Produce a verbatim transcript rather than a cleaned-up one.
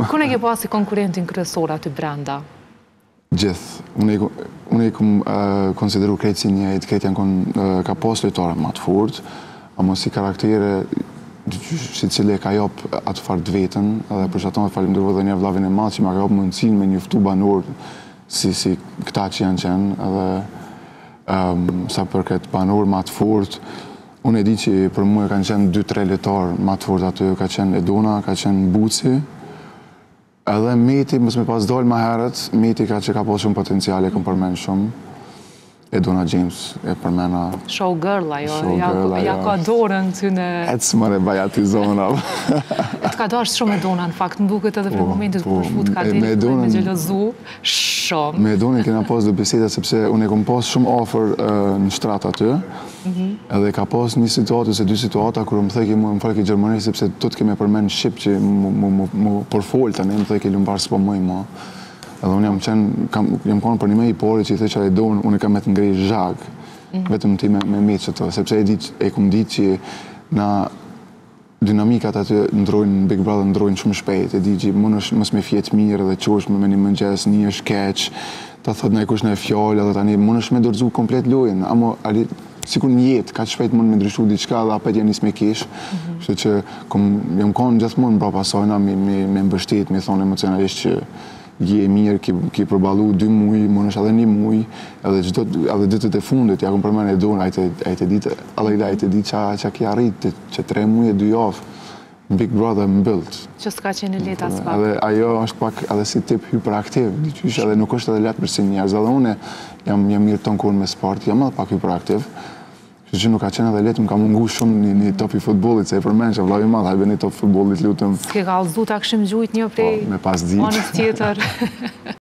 Kune ke pasi konkurentin kryesor aty brenda? Gjithë. Unë i kom konsideru krejtë si njëjtë, krejtë janë kon ka pas lojtare më të fort, ama si karaktere, si cili e ka jop atë farë të vetën, edhe për shatonë falimderu dhe një vllavin e madh që ma ka jop mundësin me njoftu banor si, si këta që janë qenë, edhe um, sa për këtë banor më të fort, unë e di që për mua kanë qenë dy tre lojtarë më të fort aty, ka qenë Edona, ka qenë Buci, edhe Meti, mësë me pas dollë ma herët, Meti ka që ka pas shumë potencial, e kom përmen shumë. Edona James e përmena... Showgirl ajo, ja ka dorën ty në... Ecë më re baja të zona. E të ka dasht shumë Edona, në fakt, në duket edhe për momentit kur shfut ka të me gjelozu, shumë. Me Edona kena pas dhe biseda, sepse unë e kom pas shumë offer në shtrat aty, edhe ka pas një situatë ose dy situata kur më theki mu më falki Gjermani, sepse të të keme përmen Shqip që mu përfolë të ne, më theki lumbar s'po mëj ma. Edhe unë jam qenë, jam konë për një me i pori që i the që a e donë, unë e kam me të ngrej zhag, vetëm ti me me që të, sepse e kom ditë që na dinamikat aty ndrojnë, Big Brother ndrojnë shumë shpejt, e di që mës me fjetë mirë dhe qosh me një mëngjes, një është keq, ta thot në e kush në e fjallë, edhe tani mund është me dorëzu komplet lojën, amo sikur një jetë, ka që shpejt mund me ndryshu diçka dhe apet janë nisë me kish, kështu që jam konë gjithmonë mbra pasojna me mbështet, me thonë emocionalisht që je e mirë, ki përbalu dy muj, mund është edhe një muj, edhe ditët e fundit, ja kom përmen e donë, a i të ditë, edhe a i të ditë që ki arrit, që tre muj e dy javë, Big Brother më bëllët. Që s'ka qenë leta s'pak. Edhe ajo është pak edhe si tip hyperaktiv, diqysh edhe nuk është edhe letë për si njerëz, edhe une jam mirë tonë kur me sport, jam edhe pak hyperaktiv, që nuk ka qenë edhe letë, më ka mungu shumë një top i futbolit, se e përmen që vlavi madh, hajbe një top futbolit lutëm. S'ke ka alzu ta këshim gjujt një prej me pas ditë. Anës tjetër.